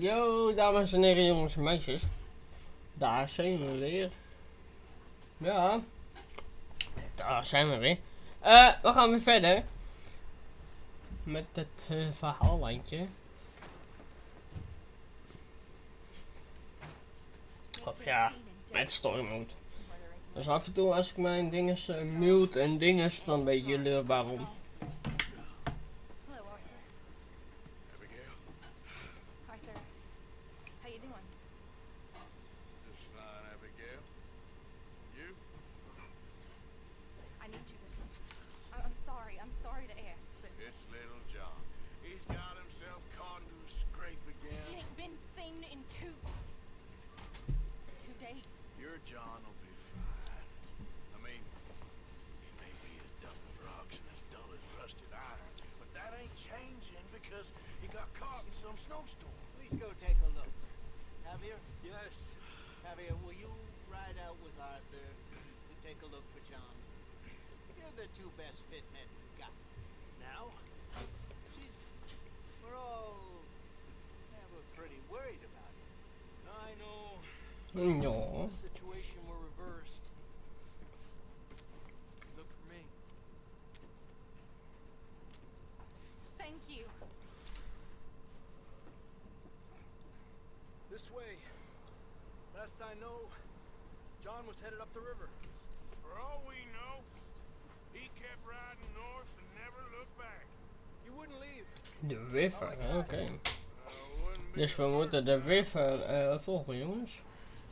Yo, dames en heren, jongens en meisjes. Daar zijn we weer. Ja. Daar zijn we weer. We gaan weer verder. Met het verhaallijntje. Of ja, met story mode. Dus af en toe als ik mijn dinges mute en dinges, dan weet jullie waarom. No. Thank you. This way. Last I know, John was headed up the river. For all we know, he kept riding north and never looked back. He wouldn't leave. De river, oké. Dus we moeten de river volgen, jongens.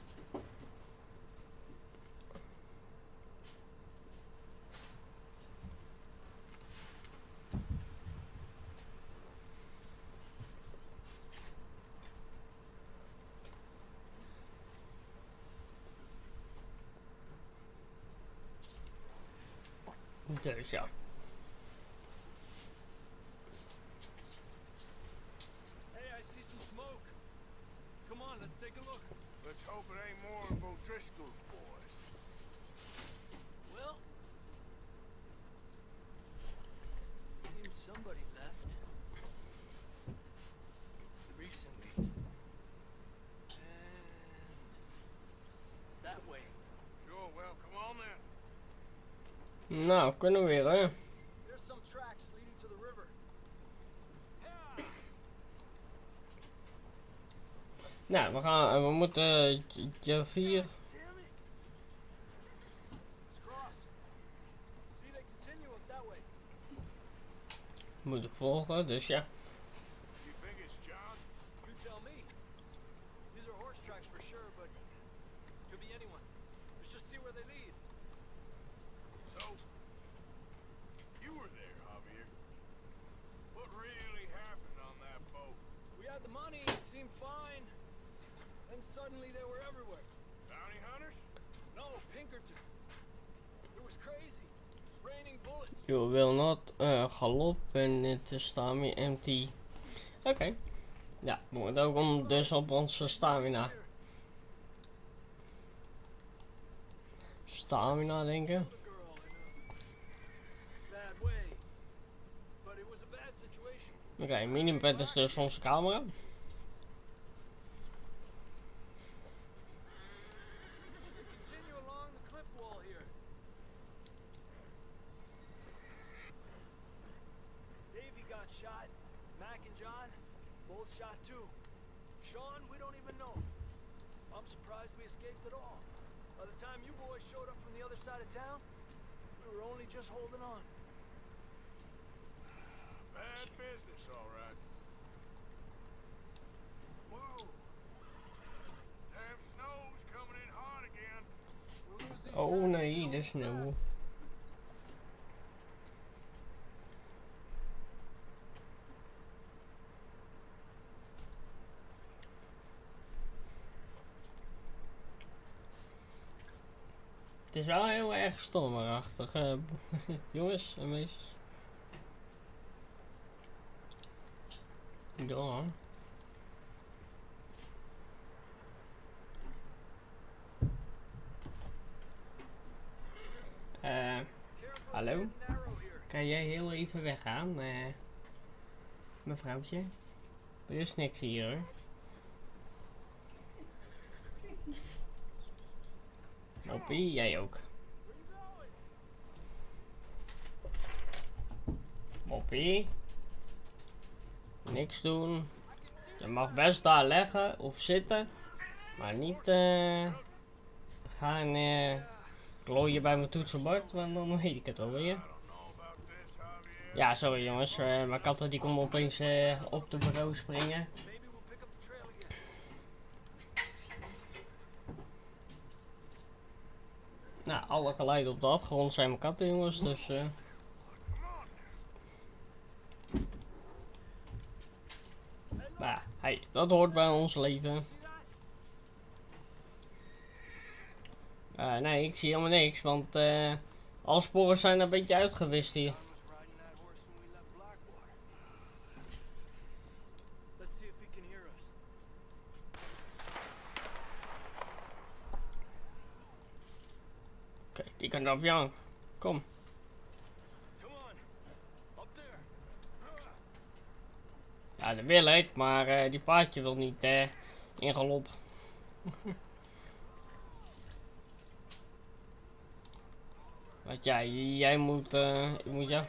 Dus ja. Hey, I see some smoke. Come on, let's take a look. Let's hope it ain't more of O'Driscoll's boys. Well, seems somebody left recently. And that way. Sure, well, come on then. Nou, kunnen we weer, hè? There's some tracks leading to the river. Nou, we moeten Javier. Let's cross. See, they continue up that way. Moeten volgen, dus ja. You think it's John? You tell me. These are horse tracks for sure, but could be anyone. Let's just see where they lead. So, you were there, Javier. What really happened on that boat? We had the money, it seemed fine. Then suddenly they were everywhere. Bounty hunters? No, Pinkerton. It was crazy. Raining bullets. You will not galop and it is stamina empty. Oké. Ja, we moeten ook dus op onze stamina. Stamina denken. Oké, minimpad is dus onze camera. Shot. Mac and John, both shot too. Sean, we don't even know. I'm surprised we escaped at all. By the time you boys showed up from the other side of town, we were only just holding on. Bad business, all right. Whoa. Damn snow's coming in hard again. Oh nee, de sneeuw. Het is wel heel erg stormerachtig, jongens en meisjes. Ja. Hallo? Kan jij heel even weggaan, mevrouwtje? Er is niks hier hoor. Moppie, jij ook. Moppie. Niks doen. Je mag best daar leggen of zitten. Maar niet gaan klooien bij mijn toetsenbord, want dan weet ik het alweer. Ja, sorry jongens, mijn katten die komen opeens op de bureau springen. Nou, alle geluiden op de achtergrond zijn mijn katten jongens, dus... Maar hey, dat hoort bij ons leven. Nee, ik zie helemaal niks, want alle sporen zijn een beetje uitgewist hier. Oké, die kan op jou. Kom. Ja, dat wil ik, maar die paardje wil niet in galop. Want ja, jij moet, ja.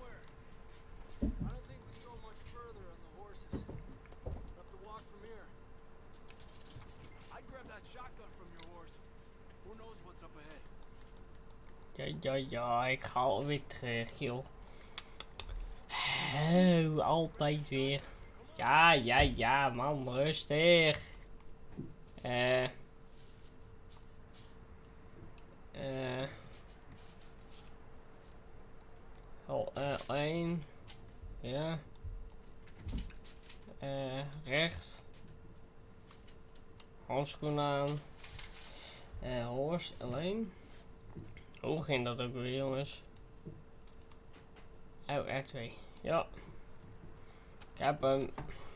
Ja, ik ga alweer terug, joh. Altijd weer. Ja, man, rustig. Één. Ja. Rechts. Handschoen aan. Horst alleen. Hoe ging dat ook weer, jongens? Oh, R2. Ja. Ik heb hem.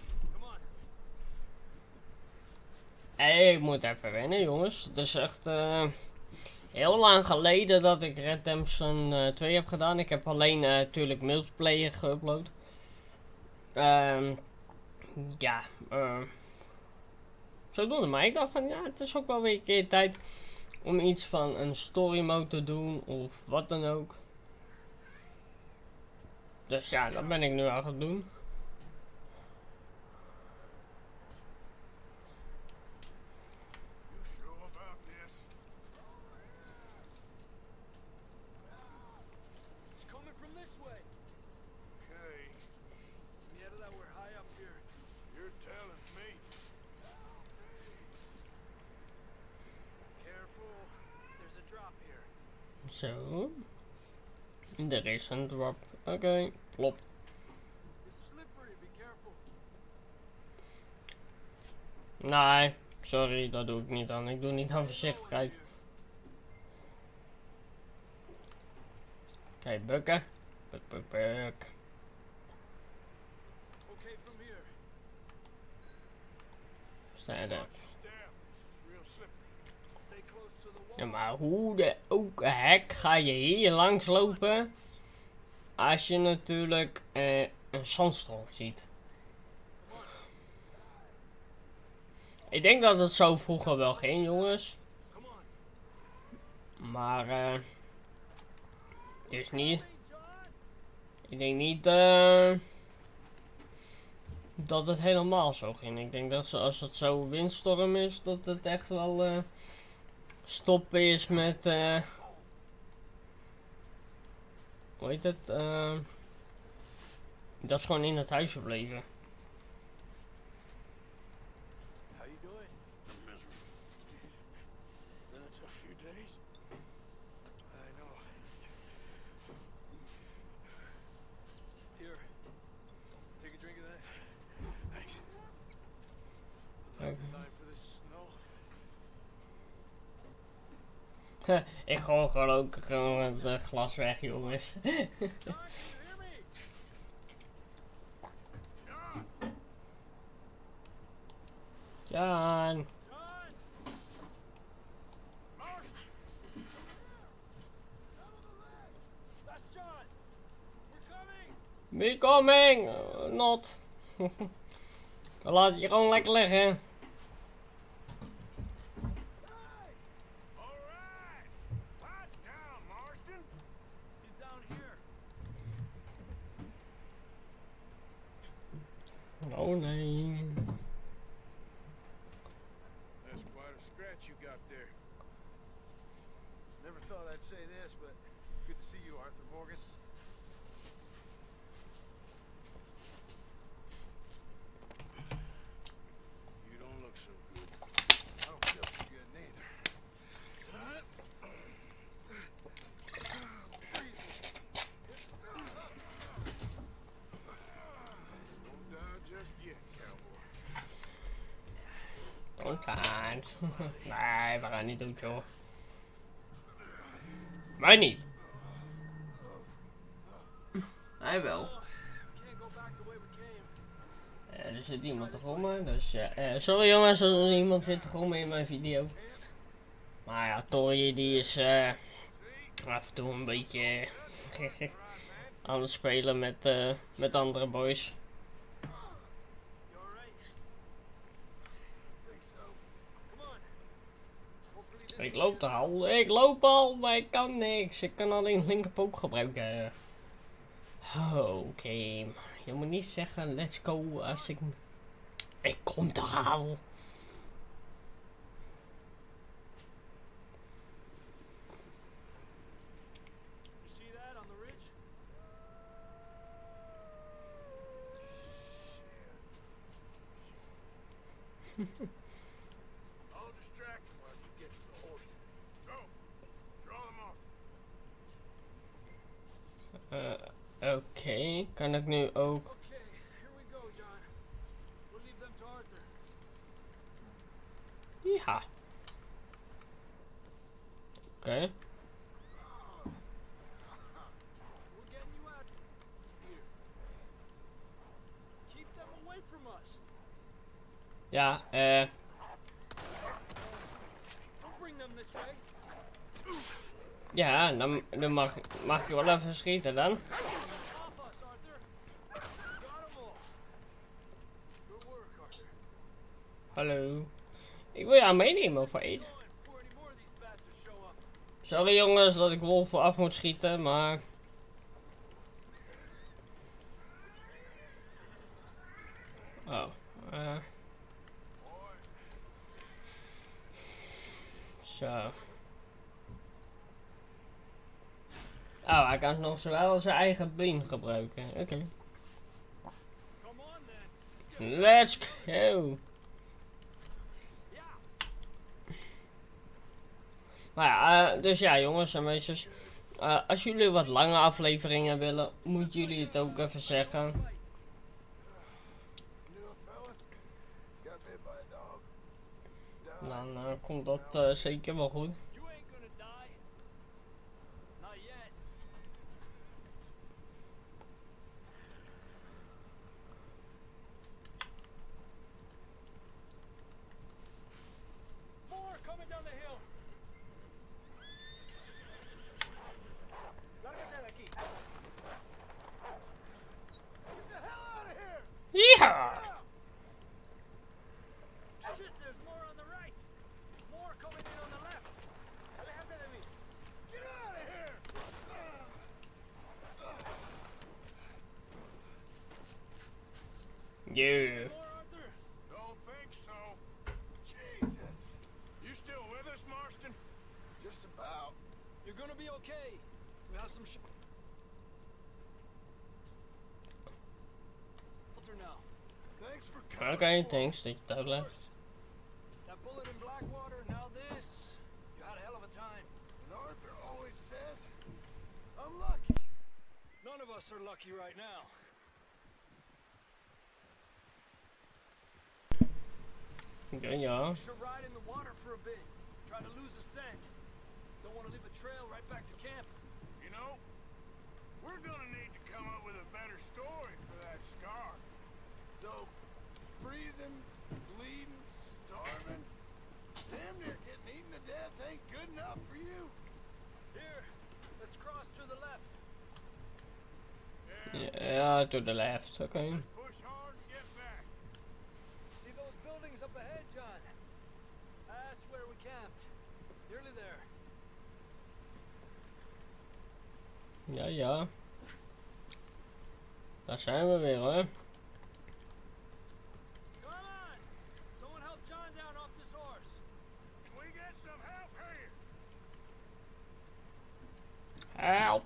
Ik moet even wennen, jongens. Het is echt heel lang geleden dat ik Redemption 2 heb gedaan. Ik heb alleen natuurlijk multiplayer geüpload. Ja, zodoende. Maar ik dacht van ja, het is ook wel weer een keer tijd om iets van een story mode te doen of wat dan ook. Dus ja, dat ben ik nu aan het doen. Zo. Er is een drop. Oké, plop. Nee, sorry, dat doe ik niet aan. Ik doe niet aan voorzichtigheid. Oké, bukken. Buk. Stand up. Ja, maar hoe de ook hek ga je hier langs lopen als je natuurlijk een zandstorm ziet? Ik denk dat het zo vroeger wel ging, jongens. Maar het is niet. Ik denk niet dat het helemaal zo ging. Ik denk dat als het zo windstorm is, dat het echt wel stoppen is met hoe heet het? Dat is gewoon in het huis gebleven. Ik gooi gewoon ook gewoon het glas weg, jongens. John. We coming. Not. Laat je gewoon lekker liggen. Oh nee. That's quite a scratch you got there. Never thought I'd say this, but good to see you, Arthur Morgan. You don't look so good. I don't feel too good neither. Don't die just yet, cowboy. Don't chance. Nee, we gaan niet doen, joh. Mij niet. Hij wel. Can't go back the way we came. Er zit iemand te grommen, dus sorry jongens als er iemand zit te grommen in mijn video. Maar ja, Tori die is af en toe een beetje aan het spelen met andere boys. You alright? Think so. Come on. Hopefully this Ik loop al, maar ik kan niks. Ik kan alleen linkerpook gebruiken. Oké, je moet niet zeggen let's go als ik kom te halen. You see that on the ridge? I'll distract them while you get to the horses. Go. Draw them off. Oké, kan ik nu ook... Okay, here we go, John. We'll leave them to Arthur. Ja. Oké. We're getting you out here. Keep them away from us. Ja, Don't bring them this way. ja, dan mag je wel even schieten dan. Off us, Arthur. Got them all. Good work, Arthur. Hallo. Ik wil jou meenemen voor één. Going before any more of these bastards show up. Sorry jongens dat ik Wolf af moet schieten, maar... Oh, zo. Oh, hij kan nog zowel zijn eigen been gebruiken. Oké. Come on then. Let's go. Yeah. Maar ja, dus ja jongens en meisjes. Als jullie wat lange afleveringen willen, moeten jullie het ook even zeggen. Knew a fella? Got bit by a dog. Died. Dan komt dat zeker wel goed. You ain't gonna die. Not yet. More coming down the hill. Lárgate de aquí. Get the hell out of here! Ja! Shit, there's more on the right. More coming in on the left. Aléjate de mí. Get out of here! Yeah. More, Arthur. Don't think so. Jesus. You still with us, Marston? Just about. You're gonna be okay. We have some shelter now. Thanks for coming. Oké, thanks dat je het uitlegt. First, that bullet in Blackwater, now this. You had a hell of a time. And Arthur always says, I'm lucky. None of us are lucky right now. Oké, ja. We should ride in the water for a bit. Try to lose the scent. Don't want to leave a trail right back to camp. You know, we're gonna need to come up with a better story for that scar. So, freezing, bleeding, starving, damn near getting eaten to death ain't good enough for you. Here, let's cross to the left. Ja, to the left, oké. Let's push hard and get back. See those buildings up ahead, John? That's where we camped. Nearly there. Ja, ja. Daar zijn we weer hoor. get some help here? Help.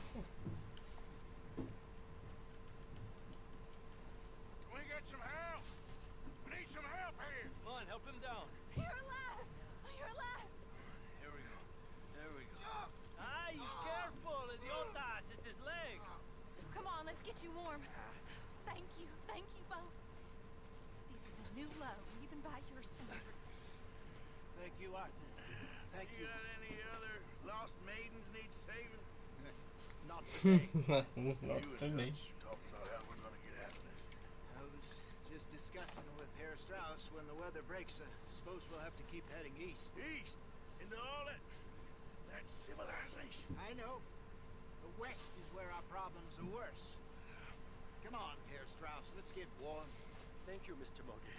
Can we get some help? We need some help here. Come on, help him down. You're alive! You're alive! Here we go. There we go. Ay, careful, idiotas. It's his leg. Come on, let's get you warm. Thank you both. This is a new low, even by your standards. Thank you, Arthur. Thank You you. got any other lost maidens need saving? Not today. Not You to and me. Dutch talking about how we're gonna get out of this. I was just discussing with Herr Strauss when the weather breaks. I suppose we'll have to keep heading east. East into all that civilization. I know. The west is where our problems are worse. Come on, Herr Strauss. Let's get warm. Thank you, Mr. Morgan.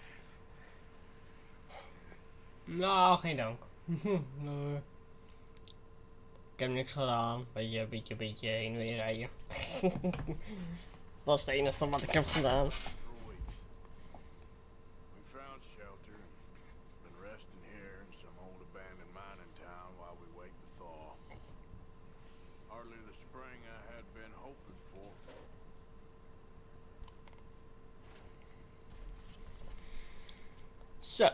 Nou, geen dank. Nee. Ik heb niks gedaan. Beetje heen en weer rijden. Dat is het enige wat ik heb gedaan. For weeks. We found shelter. Been resting here in some old abandoned mining town while we wait the thaw. Hardly the spring I had been hoping for. Zo.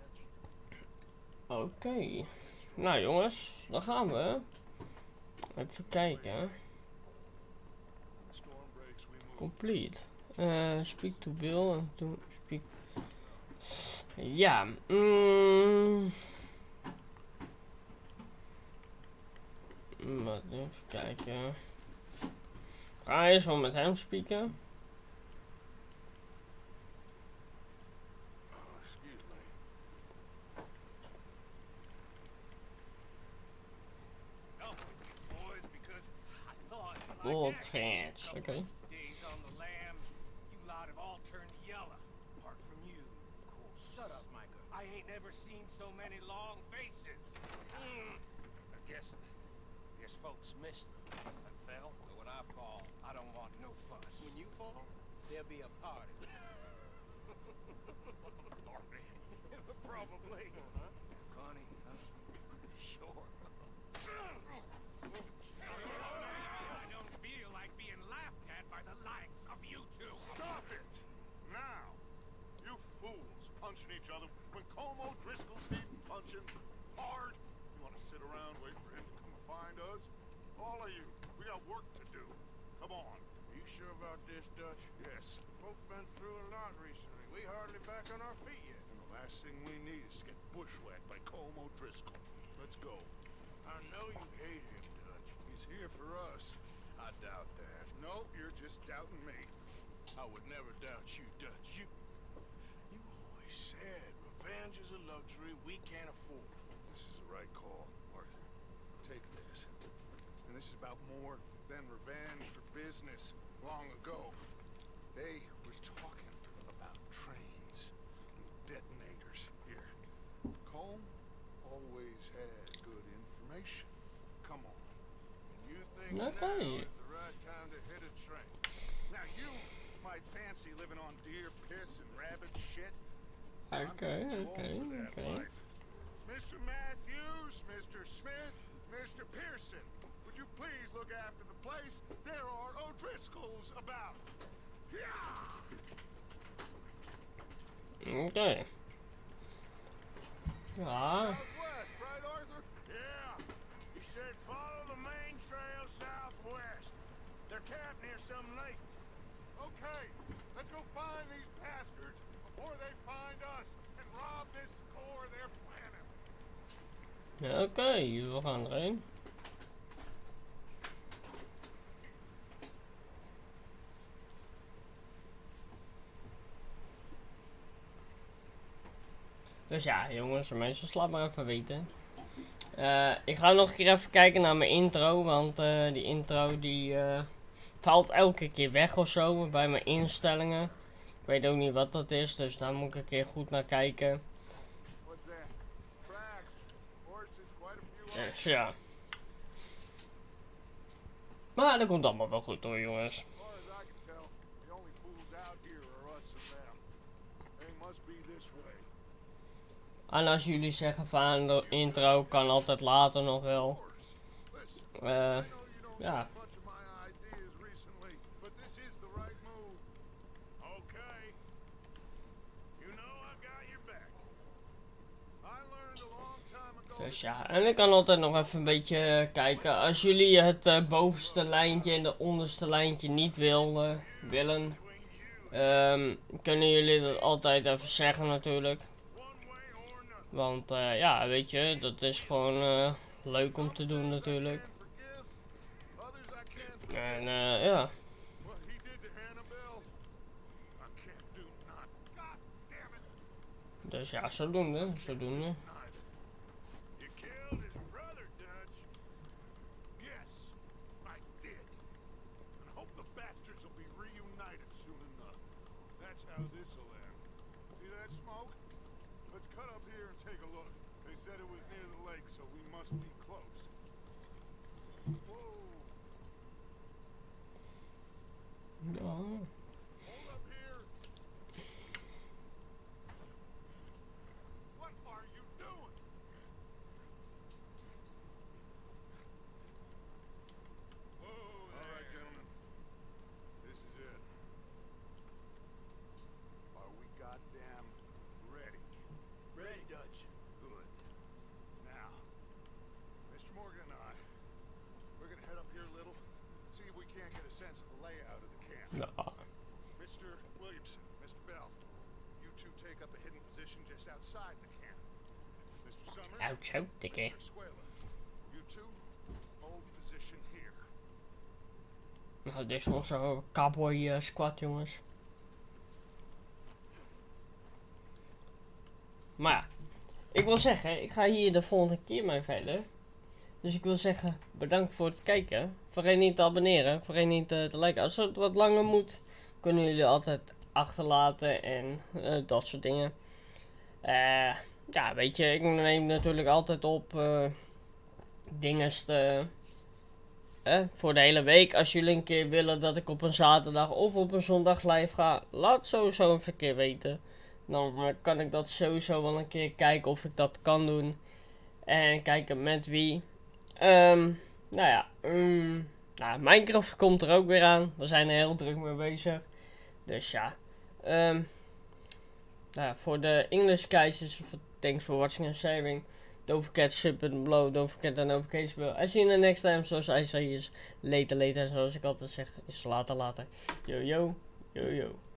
Oké. Nou jongens, dan gaan we. Even kijken. Complete. Speak to Bill en to speak. Ja. Wat even kijken. Ga eerst wel met hem spreken. Oh, excuse me. No, boys, because I thought Bull pants. Oké. days on the lam, you lot have all turned yellow. Apart from you, of course. Shut up, Micah. I ain't never seen so many long faces. I guess folks miss them. I fell, but when I fall, I don't want no fuss. When you fall, there'll be a party. Party. Probably. Funny, huh? Sure. I don't feel like being laughed at by the likes of you two. Stop it! Now! You fools punching each other when Como Driscoll's needing punching hard. You want to sit around waiting for him to come find us? All of you, we got work to do. Come on. You sure about this, Dutch? Yes. Folks been through a lot recently. We hardly back on our feet yet. And the last thing we need is to get bushwhacked by Como Driscoll. Let's go. I know you hate him, Dutch. He's here for us. I doubt that. No, you're just doubting me. I would never doubt you, Dutch. You always said revenge is a luxury we can't afford. This is the right call, Arthur. Take this. And this is about more than revenge for business. Long ago, they were talking about trains and detonators here. Colm always had good information. Come on. You think now Okay. is the right time to hit a train? Now you might fancy living on deer piss and rabbit shit. Okay, okay, okay. Mr. Matthews, Mr. Smith, Mr. Pearson, would you please look after the place? There are O'Driscolls about. Oké. Ja. Southwest, right, Arthur? Yeah. He said follow the main trail southwest. They're camped near some lake. Okay, let's go find these bastards before they find us and rob this core they're planning. Ja, oké, we gaan erin. Dus ja, jongens, mensen, laat maar even weten. Ik ga nog een keer even kijken naar mijn intro, want die intro die valt elke keer weg of zo bij mijn instellingen. Ik weet ook niet wat dat is, dus daar moet ik een keer goed naar kijken. What's that? Tracks. Horses, quite a few. Dus ja. Maar dat komt allemaal wel goed hoor, jongens. As far as I can tell, the only fools out here are us and them. They must be this way. En als jullie zeggen van de intro kan altijd later nog wel. Ja. Okay. You know I got your back. I learned a long time ago. Dus ja, en ik kan altijd nog even een beetje kijken. Als jullie het bovenste lijntje en de onderste lijntje niet willen, kunnen jullie dat altijd even zeggen natuurlijk. Want ja, weet je, dat is gewoon leuk om te doen natuurlijk. En ja. What he did to Hannibal, I can't do not. God damn it. Dus ja, zodoende, zodoende. You killed his brother, Dutch. Yes, I did. And I hope the bastards will be reunited soon enough. That's how this'll end. See that smoke? Let's cut up here and take a look. They said it was near the lake, so we must be close. Whoa. Ja. Hold up here. What are you doing? Whoa there. All right, gentlemen. This is it. Are we goddamn ready? Ready, Dutch. Good. Now, Mr. Morgan and I, we're gonna head up here a little, see if we can't get a sense of the layout of the camp. Ja. Mr. Williamson, Mr. Bell, you two take up a hidden position just outside the camp. Mr. Summers, Ouch, zo, dikke. Mr. Squela, you two hold position here. Nou, dit is onze cowboy squad, jongens. Maar ja, ik wil zeggen, ik ga hier de volgende keer mee verder. Dus ik wil zeggen, bedankt voor het kijken. Vergeet niet te abonneren, vergeet niet te liken. Als het wat langer moet, kunnen jullie altijd achterlaten en dat soort dingen. Ja, weet je, ik neem natuurlijk altijd op dingen voor de hele week. Als jullie een keer willen dat ik op een zaterdag of op een zondag live ga, laat sowieso een keer weten. Dan kan ik dat sowieso wel een keer kijken of ik dat kan doen. En kijken met wie. Nou ja, Minecraft komt er ook weer aan. We zijn er heel druk mee bezig. Dus ja. Nou, voor de English guys is thanks for watching and sharing. Don't forget sub and below. Don't forget the notification bell. I see you in the next time. Zoals I say is later. En zoals ik altijd zeg is later. Yo yo. Yo yo.